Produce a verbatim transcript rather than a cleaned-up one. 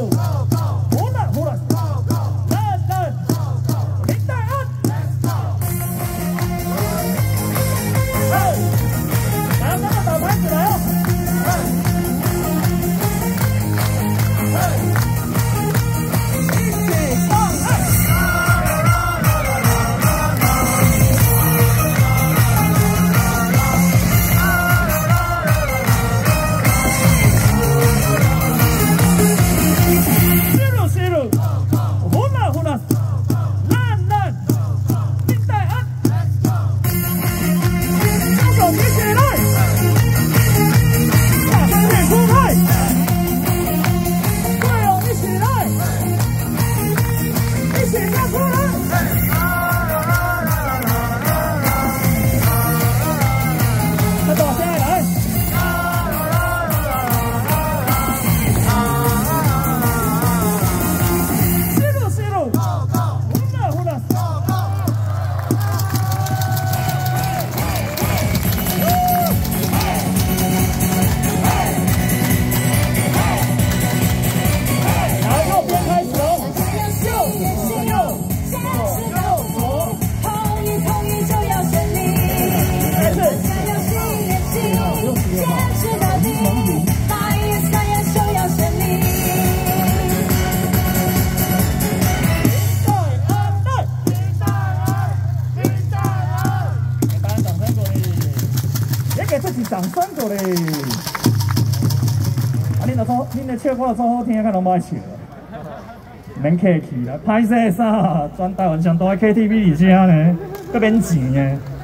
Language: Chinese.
呼啦呼啦，来来，林黛安，哎，来，那个打牌子来哦，哎，哎，一起上岸。 掌声过来！啊，恁若做，恁的笑歌做好听，较拢歹笑，免客气啦，歹势啥？全台湾上大的 K T V 而且呢，搁免钱的。